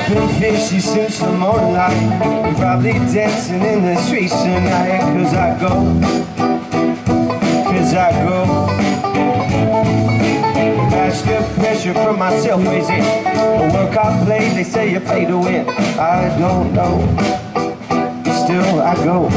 been fishy since the morning light. I'm probably dancing in the streets tonight. Cause I go Pass the pressure from myself, is it the work I play? They say you play to win. I don't know, still I go.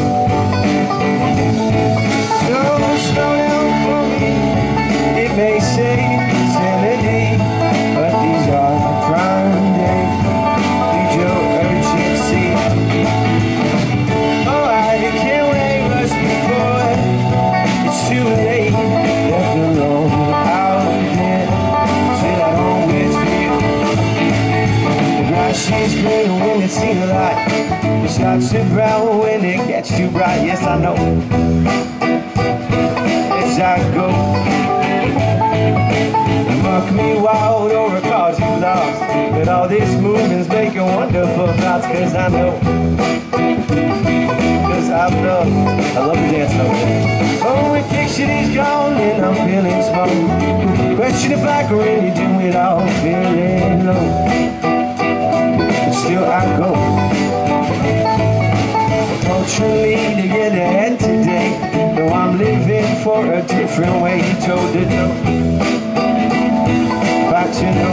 Slow down for me. It may say insanity, but these are my prime days. Need your urgency. Oh, I can't wait much before it's too late. Left alone out there till I always feel the grass is green when it's seen a light. It starts to brown when it gets too bright. Yes, I know. As I go, mark me wild or a cause you lost, but all this movement's making wonderful thoughts. Cause I know, cause I love the dance note. Oh, addiction is gone and I'm feeling small. Question if I can really do it all. Feeling low, but still I go. Culturally together and today, though I'm living for a different way. You told the no, but you know.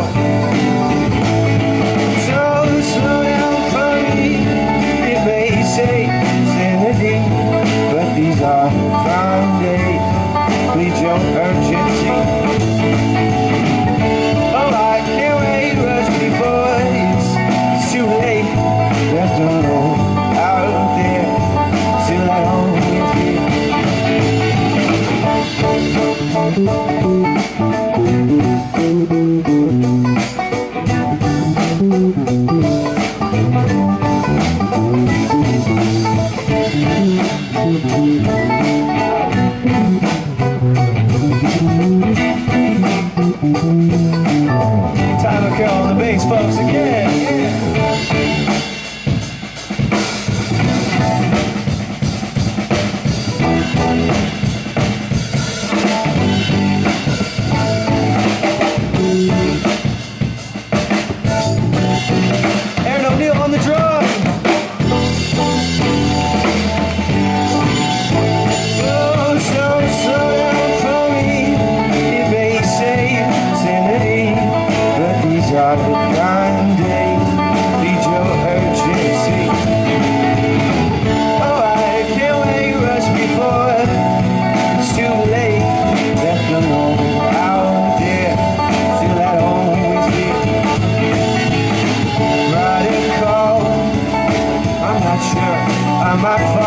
So slow down for me. It may say sanity, but these are fine days. Need your urgency. Oh, I can't wait much before it's too late. Left alone out there till I always feel. Time to call the bass folks again. Aaron O'Neill on the drum. The grind days need your urgency. Oh, I can't wait rush before it's too late. Left alone out there till I always feel. Write a call, I'm not sure I might fall.